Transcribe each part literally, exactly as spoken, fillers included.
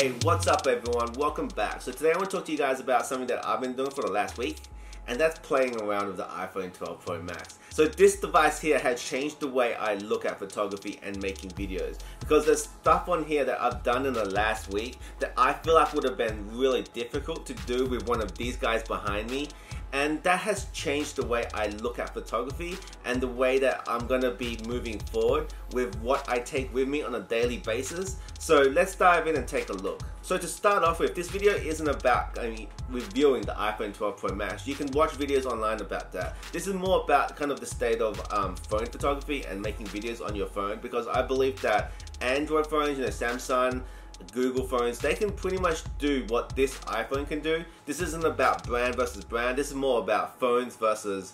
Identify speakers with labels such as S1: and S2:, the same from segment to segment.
S1: Hey, what's up everyone? Welcome back. So today I want to talk to you guys about something that I've been doing for the last week, and that's playing around with the iPhone twelve Pro Max. So this device here has changed the way I look at photography and making videos, because there's stuff on here that I've done in the last week that I feel like would have been really difficult to do with one of these guys behind me. And that has changed the way I look at photography and the way that I'm gonna be moving forward with what I take with me on a daily basis. So let's dive in and take a look. So to start off with, this video isn't about I mean, reviewing the iPhone twelve Pro Max. You can watch videos online about that. This is more about kind of the state of um, phone photography and making videos on your phone, because I believe that Android phones, you know, Samsung, Google phones, they can pretty much do what this iPhone can do. This isn't about brand versus brand, this is more about phones versus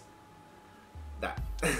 S1: that.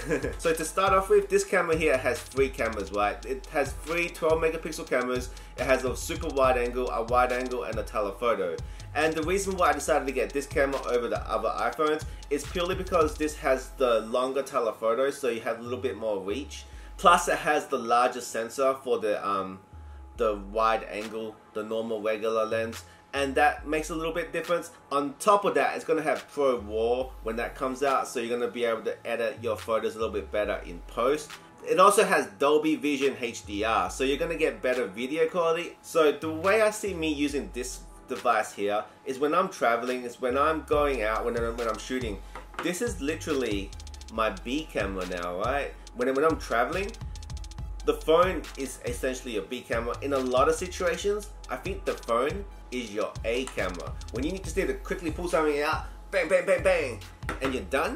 S1: So to start off with, this camera here has three cameras, right? It has three twelve megapixel cameras. It has a super wide angle, a wide angle, and a telephoto. And the reason why I decided to get this camera over the other iPhones is purely because this has the longer telephoto, so you have a little bit more reach. Plus it has the larger sensor for the um, the wide angle, the normal regular lens, and that makes a little bit difference. On top of that, it's going to have Pro RAW when that comes out, so you're going to be able to edit your photos a little bit better in post. It also has Dolby Vision H D R, so you're going to get better video quality. So the way I see me using this device here is when I'm traveling, is when I'm going out, when I'm, when I'm shooting. This is literally my B camera now, right? When, when I'm traveling, the phone is essentially a B camera. In a lot of situations, I think the phone is your A camera. When you need to to quickly pull something out, bang, bang, bang, bang, and you're done,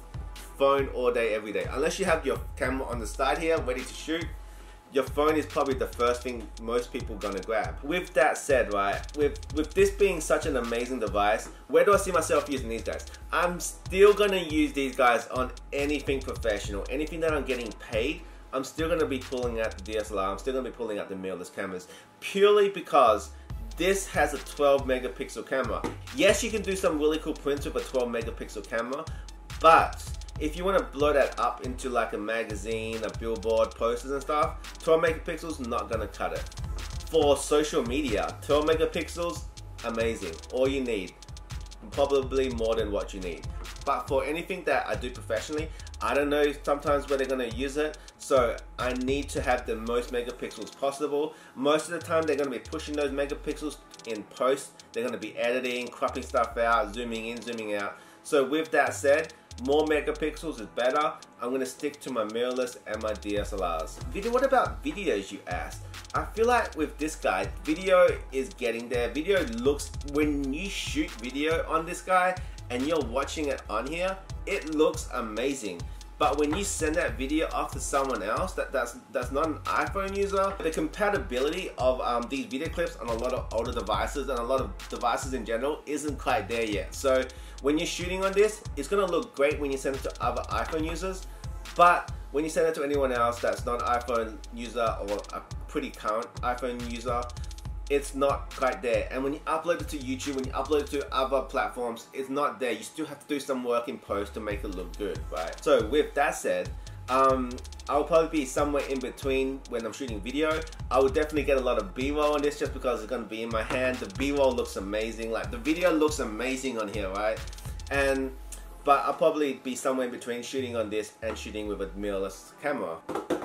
S1: phone all day, every day. Unless you have your camera on the side here, ready to shoot, your phone is probably the first thing most people gonna grab. With that said, right, with, with this being such an amazing device, where do I see myself using these guys? I'm still gonna use these guys on anything professional, anything that I'm getting paid. I'm still going to be pulling out the D S L R, I'm still going to be pulling out the mirrorless cameras, purely because this has a twelve megapixel camera. Yes, you can do some really cool prints with a twelve megapixel camera, but if you want to blow that up into like a magazine, a billboard, posters and stuff, twelve megapixels not going to cut it. For social media, twelve megapixels, amazing, all you need, probably more than what you need. But for anything that I do professionally, I don't know sometimes where they're going to use it, so I need to have the most megapixels possible. Most of the time they're going to be pushing those megapixels in post. They're going to be editing, cropping stuff out, zooming in, zooming out. So with that said, more megapixels is better. I'm going to stick to my mirrorless and my D S L Rs. Video, what about videos, you asked? I feel like with this guy, video is getting there. Video looks, when you shoot video on this guy and you're watching it on here, it looks amazing. But when you send that video off to someone else that, that's, that's not an iPhone user, the compatibility of um, these video clips on a lot of older devices and a lot of devices in general isn't quite there yet. So when you're shooting on this, it's gonna look great when you send it to other iPhone users, but when you send it to anyone else that's not an iPhone user or a pretty current iPhone user, it's not quite there. And when you upload it to YouTube, when you upload it to other platforms, it's not there. You still have to do some work in post to make it look good, right? So with that said, um, I'll probably be somewhere in between when I'm shooting video. I will definitely get a lot of B-roll on this just because it's gonna be in my hand. The B-roll looks amazing. Like the video looks amazing on here, right? And but I'll probably be somewhere in between shooting on this and shooting with a mirrorless camera.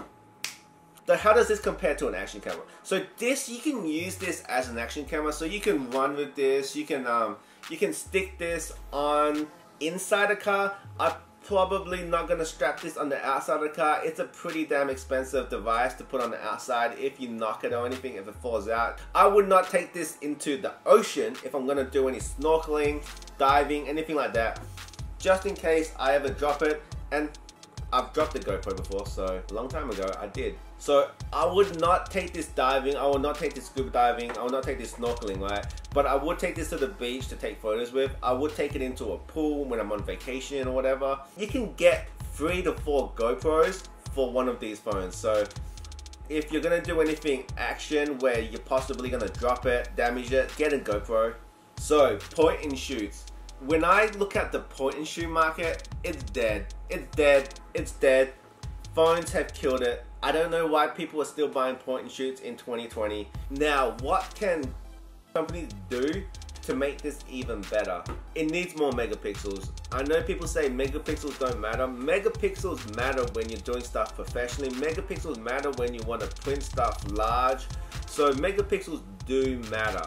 S1: So how does this compare to an action camera? So this, you can use this as an action camera. So you can run with this. You can um, you can stick this on inside a car. I'm probably not gonna strap this on the outside of the car. It's a pretty damn expensive device to put on the outside if you knock it or anything, if it falls out. I would not take this into the ocean if I'm gonna do any snorkeling, diving, anything like that, just in case I ever drop it. And I've dropped the GoPro before, so a long time ago I did. So I would not take this diving, I would not take this scuba diving, I would not take this snorkeling, right? But I would take this to the beach to take photos with. I would take it into a pool when I'm on vacation or whatever. You can get three to four GoPros for one of these phones. So if you're gonna do anything action where you're possibly gonna drop it, damage it, get a GoPro. So point and shoots. When I look at the point and shoot market, it's dead. It's dead. It's dead. Phones have killed it. I don't know why people are still buying point and shoots in twenty twenty. Now, what can companies do to make this even better. It needs more megapixels. I know people say megapixels don't matter. Megapixels matter when you're doing stuff professionally. Megapixels matter when you want to print stuff large. So megapixels do matter.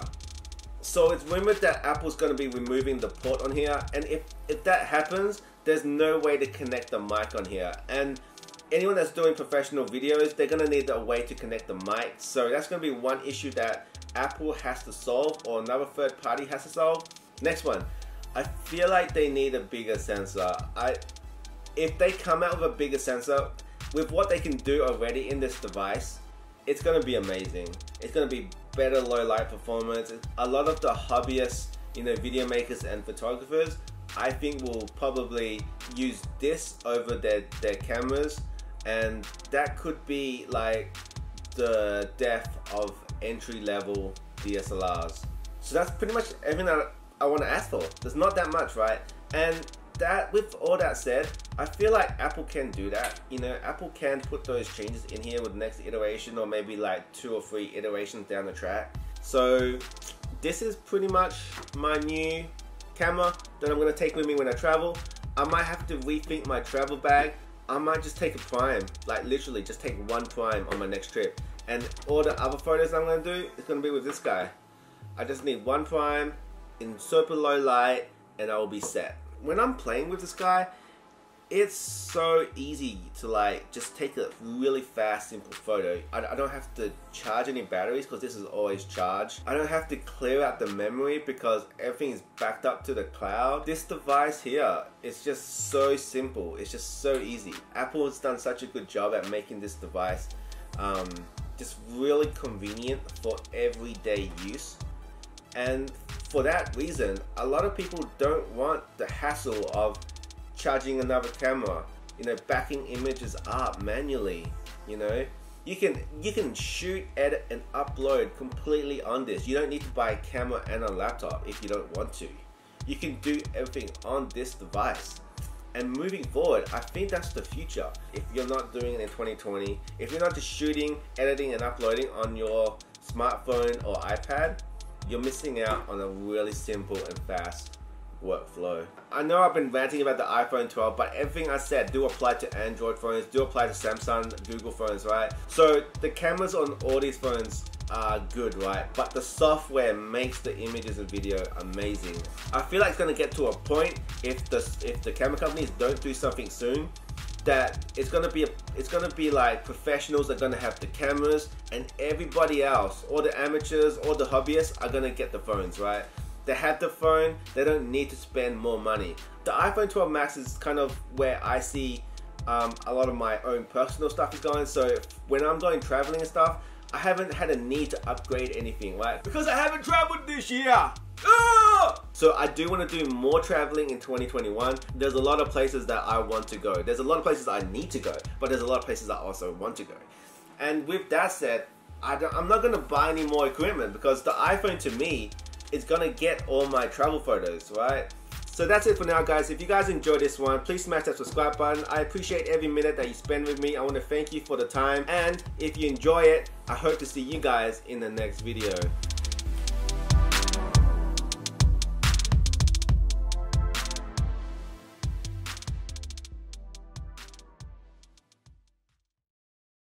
S1: So it's rumored that Apple's going to be removing the port on here, and if, if that happens, there's no way to connect the mic on here. And anyone that's doing professional videos, they're going to need a way to connect the mic. So that's going to be one issue that Apple has to solve, or another third party has to solve. Next one, I feel like they need a bigger sensor. I, if they come out with a bigger sensor, with what they can do already in this device, it's going to be amazing. It's going to be better low light performance. A lot of the hobbyists, you know, video makers and photographers, I think will probably use this over their, their cameras, and that could be like the death of entry-level D S L Rs. So that's pretty much everything that I want to ask for. There's not that much, right? And that, with all that said, I feel like Apple can do that. You know, Apple can put those changes in here with the next iteration, or maybe like two or three iterations down the track. So this is pretty much my new camera that I'm going to take with me when I travel. I might have to rethink my travel bag. I might just take a prime, like literally just take one prime on my next trip. And all the other photos I'm going to do is going to be with this guy. I just need one prime in super low light and I will be set. When I'm playing with this guy, it's so easy to like just take a really fast, simple photo. I, I don't have to charge any batteries because this is always charged. I don't have to clear out the memory because everything is backed up to the cloud. This device here is just so simple. It's just so easy. Apple has done such a good job at making this device um, just really convenient for everyday use. And for that reason, a lot of people don't want the hassle of charging another camera, you know, backing images up manually. You know, you can you can shoot, edit and upload completely on this. You don't need to buy a camera and a laptop if you don't want to. You can do everything on this device. And moving forward, I think that's the future. If you're not doing it in twenty twenty, if you're not just shooting, editing and uploading on your smartphone or iPad, you're missing out on a really simple and fast workflow. I know I've been ranting about the iPhone twelve, but everything I said do apply to Android phones, do apply to Samsung, Google phones, right? So the cameras on all these phones are good, right? But the software makes the images and video amazing. I feel like it's gonna get to a point, if the if the camera companies don't do something soon, that it's gonna be a, it's gonna be like professionals are gonna have the cameras and everybody else, all the amateurs, all the hobbyists are gonna get the phones, right? They have the phone, they don't need to spend more money. The iPhone twelve Max is kind of where I see um, a lot of my own personal stuff is going. So when I'm going traveling and stuff, I haven't had a need to upgrade anything, right? Because I haven't traveled this year. Ah! So I do want to do more traveling in twenty twenty-one. There's a lot of places that I want to go. There's a lot of places I need to go, but there's a lot of places I also want to go. And with that said, I don't, I'm not going to buy any more equipment because the iPhone to me is going to get all my travel photos, right? So that's it for now, guys. If you guys enjoyed this one, please smash that subscribe button. I appreciate every minute that you spend with me. I want to thank you for the time. And if you enjoy it, I hope to see you guys in the next video.